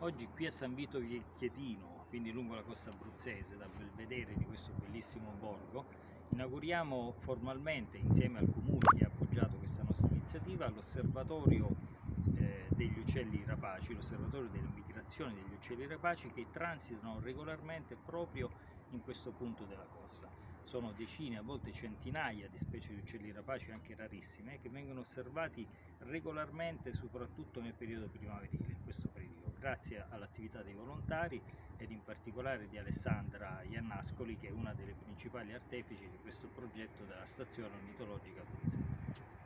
Oggi qui a San Vito Chietino, quindi lungo la costa abruzzese, dal belvedere di questo bellissimo borgo, inauguriamo formalmente, insieme al comune che ha appoggiato questa nostra iniziativa, l'osservatorio degli uccelli rapaci, l'osservatorio delle migrazioni degli uccelli rapaci che transitano regolarmente proprio in questo punto della costa. Sono decine, a volte centinaia di specie di uccelli rapaci, anche rarissime, che vengono osservati regolarmente, soprattutto nel periodo primaverile, in questo periodo, grazie all'attività dei volontari ed in particolare di Alessandra Iannascoli, che è una delle principali artefici di questo progetto della stazione ornitologica abruzzese.